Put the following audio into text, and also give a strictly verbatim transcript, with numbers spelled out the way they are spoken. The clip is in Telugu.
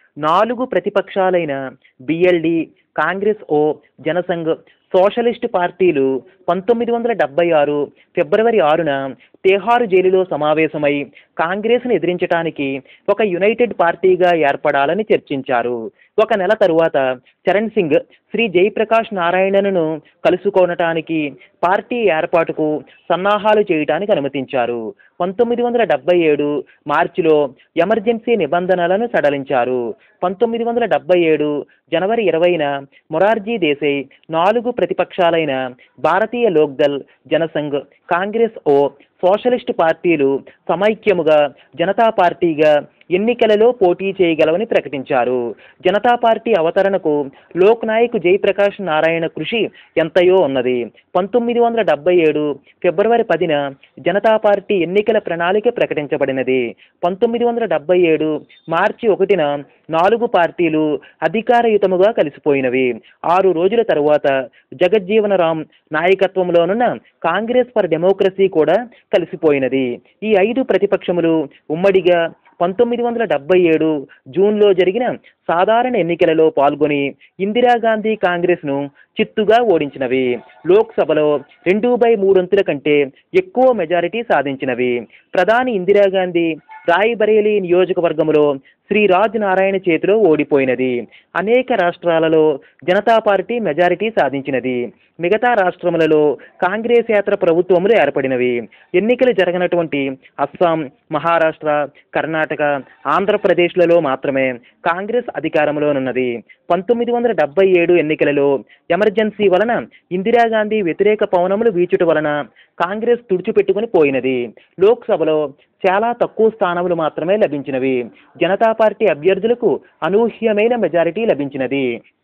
నాలుగు ప్రతిపక్షాలైన BLD, Congress O, Jana Sangh, socialist పార్టీలు పంతొమ్మిది వందల డెబ్బై ఆరు ఫిబ్రవరి ఆరున తిహార్ జైలులో సమావేశమై కాంగ్రెస్ను ఎదిరించడానికి ఒక యునైటెడ్ పార్టీగా ఏర్పడాలని చర్చించారు. ఒక నెల తరువాత చరణ్ సింగ్ శ్రీ జయప్రకాష్ నారాయణన్ను కలుసుకోవటానికి పార్టీ ఏర్పాటుకు సన్నాహాలు చేయడానికి అనుమతించారు. పంతొమ్మిది వందల డెబ్బై ఏడు మార్చిలో ఎమర్జెన్సీ నిబంధనలను సడలించారు. పంతొమ్మిది వందల డెబ్బై ఏడు జనవరి ఇరవైన మొరార్జీ దేశాయ్ నాలుగు ప్రతిపక్షాలైన భారతీయ లోక్దల్, జనసంఘ్, కాంగ్రెస్ ఓ, సోషలిస్టు పార్టీలు సమైక్యముగా జనతా పార్టీగా ఎన్నికలలో పోటీ చేయగలవని ప్రకటించారు. జనతా పార్టీ అవతరణకు లోక్ నాయక్ జయప్రకాష్ నారాయణ కృషి ఎంతయో ఉన్నది. పంతొమ్మిది వందల డెబ్బై ఏడు ఫిబ్రవరి పదిన జనతా పార్టీ ఎన్నికల ప్రణాళిక ప్రకటించబడినది. పంతొమ్మిది వందల డెబ్బై ఏడు మార్చి ఒకటిన నాలుగు పార్టీలు అధికారయుతముగా కలిసిపోయినవి. ఆరు రోజుల తరువాత జగజ్జీవన రామ్ నాయకత్వంలోనున్న కాంగ్రెస్ ఫర్ డెమోక్రసీ కూడా కలిసిపోయినది. ఈ ఐదు ప్రతిపక్షములు ఉమ్మడిగా పంతొమ్మిది వందల డెబ్బై ఏడు జూన్లో జరిగిన సాధారణ ఎన్నికలలో పాల్గొని ఇందిరాగాంధీ కాంగ్రెస్ను చిత్తుగా ఓడించినవి. లోక్సభలో రెండు బై మూడొంతుల కంటే ఎక్కువ మెజారిటీ సాధించినవి. ప్రధాని ఇందిరాగాంధీ రాయ్బరేలీ నియోజకవర్గంలో శ్రీ రాజ్ నారాయణ చేతిలో ఓడిపోయినది. అనేక రాష్ట్రాలలో జనతా పార్టీ మెజారిటీ సాధించినది. మిగతా రాష్ట్రములలో కాంగ్రెసేతర ప్రభుత్వములు ఏర్పడినవి. ఎన్నికలు జరగనటువంటి అస్సాం, మహారాష్ట్ర, కర్ణాటక, ఆంధ్రప్రదేశ్లలో మాత్రమే కాంగ్రెస్ అధికారంలోనున్నది. పంతొమ్మిది వందల డెబ్బై ఏడు ఎన్నికలలో ఎమర్జెన్సీ వలన ఇందిరాగాంధీ వ్యతిరేక పవనములు వీచుట వలన కాంగ్రెస్ తుడిచిపెట్టుకుని పోయినది. లోక్సభలో చాలా తక్కువ స్థానములు మాత్రమే లభించినవి. జనతా పార్టీ అభ్యర్థులకు అనూహ్యమైన మెజారిటీ లభించినది.